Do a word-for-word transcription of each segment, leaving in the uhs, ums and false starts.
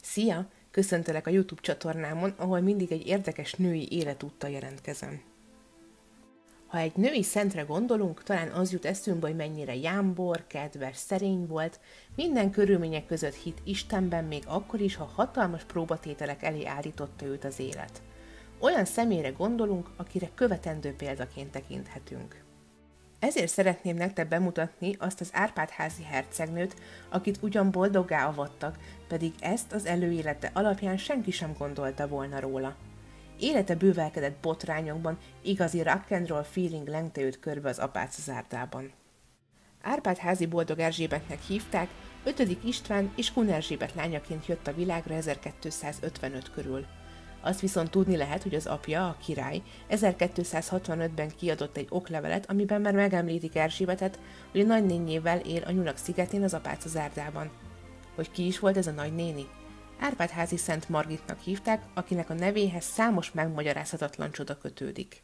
Szia! Köszöntelek a YouTube csatornámon, ahol mindig egy érdekes női életúttal jelentkezem. Ha egy női szentre gondolunk, talán az jut eszünkbe, hogy mennyire jámbor, kedves, szerény volt, minden körülmények között hit Istenben, még akkor is, ha hatalmas próbatételek elé állította őt az élet. Olyan személyre gondolunk, akire követendő példaként tekinthetünk. Ezért szeretném nektek bemutatni azt az Árpád-házi hercegnőt, akit ugyan boldoggá avattak, pedig ezt az előélete alapján senki sem gondolta volna róla. Élete bővelkedett botrányokban, igazi rock and roll feeling lengte őt körbe az apácazárdában. Árpád-házi Boldog Erzsébetnek hívták, ötödik István és Kun Erzsébet lányaként jött a világra ezerkétszázötvenöt körül. Azt viszont tudni lehet, hogy az apja, a király, ezerkétszázhatvanötben kiadott egy oklevelet, amiben már megemlítik Erzsébetet, hogy a nagynénjével él a Nyulak szigetén az apácazárdában. Hogy ki is volt ez a nagynéni? Árpád-házi Szent Margitnak hívták, akinek a nevéhez számos megmagyarázhatatlan csoda kötődik.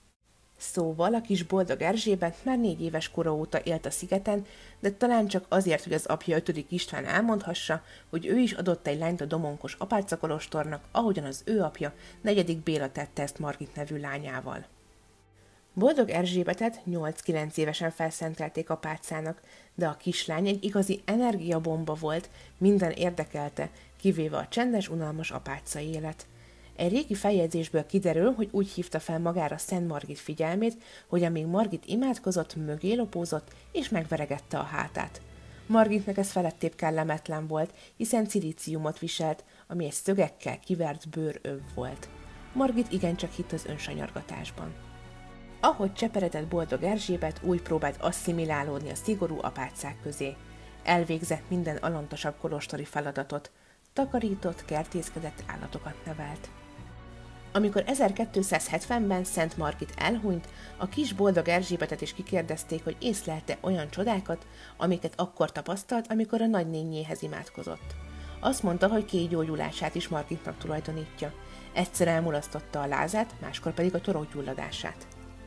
Szóval a kis Boldog Erzsébet már négy éves kora óta élt a szigeten, de talán csak azért, hogy az apja ötödik István elmondhassa, hogy ő is adott egy lányt a domonkos apácakolostornak, ahogyan az ő apja, negyedik Béla tette ezt Margit nevű lányával. Boldog Erzsébetet nyolc-kilenc évesen felszentelték apácának, de a kislány egy igazi energiabomba volt, minden érdekelte, kivéve a csendes, unalmas apáca élet. Egy régi feljegyzésből kiderül, hogy úgy hívta fel magára Szent Margit figyelmét, hogy amíg Margit imádkozott, mögé lopózott és megveregette a hátát. Margitnek ez felettébb kellemetlen volt, hiszen szilíciumot viselt, ami egy szögekkel kivert bőröv volt. Margit igencsak hitt az önsanyargatásban. Ahogy cseperedett Boldog Erzsébet, úgy próbált asszimilálódni a szigorú apácák közé. Elvégzett minden alantasabb kolostori feladatot, takarított, kertészkedett, állatokat nevelt. Amikor ezerkétszázhetvenben Szent Margit elhunyt, a kis Boldog Erzsébetet is kikérdezték, hogy észlelte olyan csodákat, amiket akkor tapasztalt, amikor a nagynénjéhez imádkozott. Azt mondta, hogy kétgyógyulását is Margitnak tulajdonítja. Egyszer elmulasztotta a lázát, máskor pedig a torokgyulladását.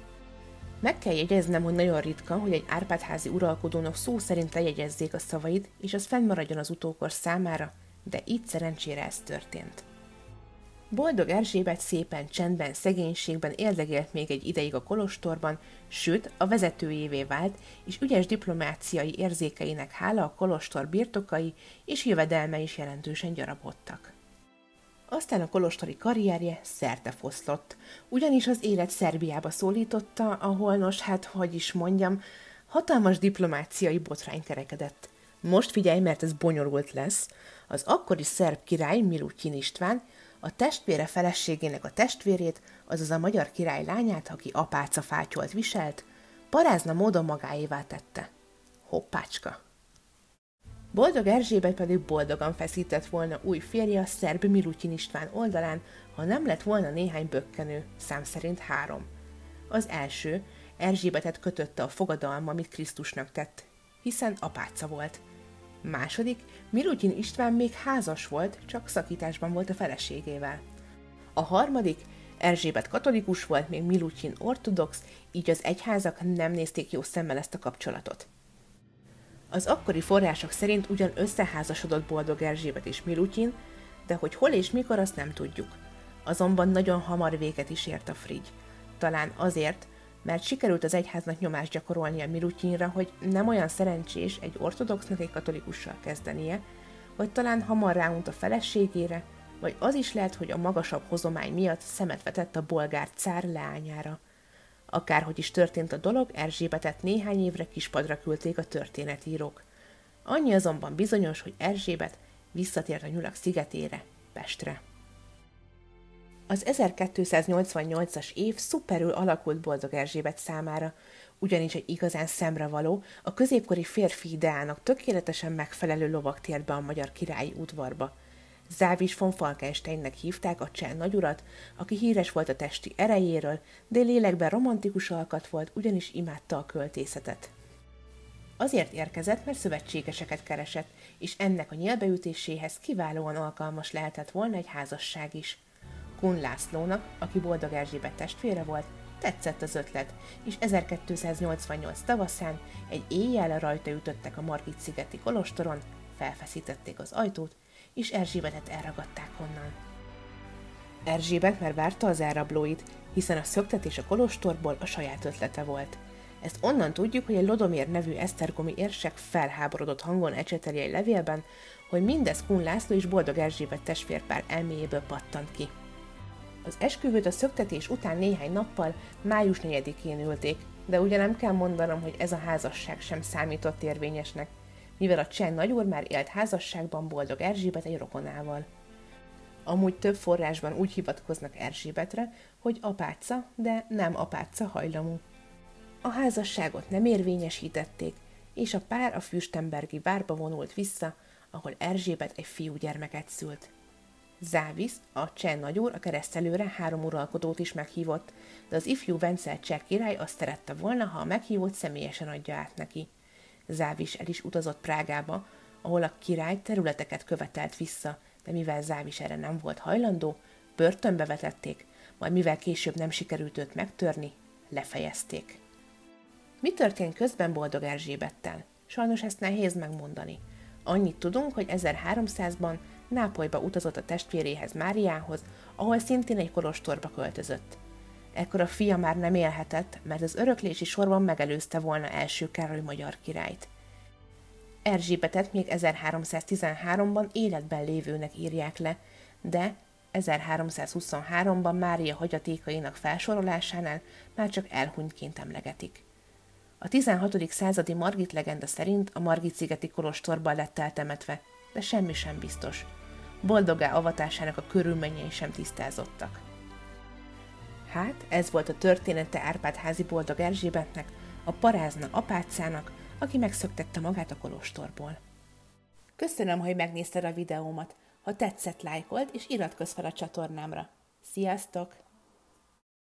Meg kell jegyeznem, hogy nagyon ritka, hogy egy Árpád-házi uralkodónak szó szerint lejegyezzék a szavait, és az fennmaradjon az utókor számára, de így szerencsére ez történt. Boldog Erzsébet szépen csendben, szegénységben éldegélt még egy ideig a kolostorban, sőt, a vezetőjévé vált, és ügyes diplomáciai érzékeinek hála a kolostor birtokai és jövedelme is jelentősen gyarapodtak. Aztán a kolostori karrierje szerte foszlott, ugyanis az élet Szerbiába szólította, ahol, nos hát, hogy is mondjam, hatalmas diplomáciai botrány kerekedett. Most figyelj, mert ez bonyolult lesz. Az akkori szerb király, Milutyin István, a testvére feleségének a testvérét, azaz a magyar király lányát, aki apáca fátyolt viselt, parázna módon magáévá tette. Hoppácska! Boldog Erzsébet pedig boldogan feszített volna új férje a szerb Milutyin István oldalán, ha nem lett volna néhány bökkenő, szám szerint három. Az első, Erzsébetet kötötte a fogadalma, amit Krisztusnak tett, hiszen apáca volt. Második, Milutyin István még házas volt, csak szakításban volt a feleségével. A harmadik, Erzsébet katolikus volt, még Milutyin ortodox, így az egyházak nem nézték jó szemmel ezt a kapcsolatot. Az akkori források szerint ugyan összeházasodott Boldog Erzsébet és Milutyin, de hogy hol és mikor, azt nem tudjuk. Azonban nagyon hamar véget is ért a frigy. Talán azért, mert sikerült az egyháznak nyomást gyakorolnia Milutyinra, hogy nem olyan szerencsés egy ortodoxnak egy katolikussal kezdenie, vagy talán hamar ráunt a feleségére, vagy az is lehet, hogy a magasabb hozomány miatt szemet vetett a bolgár cár leányára. Akárhogy is történt a dolog, Erzsébetet néhány évre kispadra küldték a történetírók. Annyi azonban bizonyos, hogy Erzsébet visszatért a Nyulak szigetére, Pestre. Az ezerkétszáznyolcvannyolcas év szuperül alakult Boldog Erzsébet számára, ugyanis egy igazán szemrevaló, a középkori férfi ideának tökéletesen megfelelő lovag tért be a magyar királyi udvarba. Závics von Falkensteinnek hívták a cseh nagyurat, aki híres volt a testi erejéről, de lélekben romantikus alkat volt, ugyanis imádta a költészetet. Azért érkezett, mert szövetségeseket keresett, és ennek a nyílbeütéséhez kiválóan alkalmas lehetett volna egy házasság is. Kun Lászlónak, aki Boldog Erzsébet testvére volt, tetszett az ötlet, és ezerkétszáznyolcvannyolc tavaszán egy éjjel rajta ütöttek a Margit-szigeti kolostoron, felfeszítették az ajtót, és Erzsébetet elragadták onnan. Erzsébet már várta az elrablóit, hiszen a szöktetés a kolostorból a saját ötlete volt. Ezt onnan tudjuk, hogy egy Lodomér nevű esztergomi érsek felháborodott hangon ecseteli egy levélben, hogy mindez Kun László és Boldog Erzsébet testvérpár elméjéből pattant ki. Az esküvőt a szöktetés után néhány nappal, május negyedikén ülték, de ugye nem kell mondanom, hogy ez a házasság sem számított érvényesnek, mivel a cseh nagyúr már élt házasságban Boldog Erzsébet egy rokonával. Amúgy több forrásban úgy hivatkoznak Erzsébetre, hogy apáca, de nem apáca hajlamú. A házasságot nem érvényesítették, és a pár a fürstenbergi várba vonult vissza, ahol Erzsébet egy fiúgyermeket szült. Závisz, a cseh nagyúr a keresztelőre három uralkodót is meghívott, de az ifjú Vencel cseh király azt szerette volna, ha a meghívót személyesen adja át neki. Závisz el is utazott Prágába, ahol a király területeket követelt vissza, de mivel Závisz erre nem volt hajlandó, börtönbe vetették, majd mivel később nem sikerült őt megtörni, lefejezték. Mi történt közben Boldog Erzsébettel? Sajnos ezt nehéz megmondani. Annyit tudunk, hogy ezerháromszázban Nápolyba utazott a testvéréhez, Máriához, ahol szintén egy kolostorba költözött. Ekkor a fia már nem élhetett, mert az öröklési sorban megelőzte volna első Károly magyar királyt. Erzsébetet még ezerháromszáztizenháromban életben lévőnek írják le, de ezerháromszázhuszonháromban Mária hagyatékainak felsorolásánál már csak elhunytként emlegetik. A tizenhatodik századi Margit legenda szerint a Margit-szigeti kolostorban lett eltemetve, de semmi sem biztos. Boldoggá avatásának a körülményei sem tisztázottak. Hát, ez volt a története Árpád-házi Boldog Erzsébetnek, a parázna apácának, aki megszöktette magát a kolostorból. Köszönöm, hogy megnézted a videómat. Ha tetszett, lájkold és iratkozz fel a csatornámra. Sziasztok!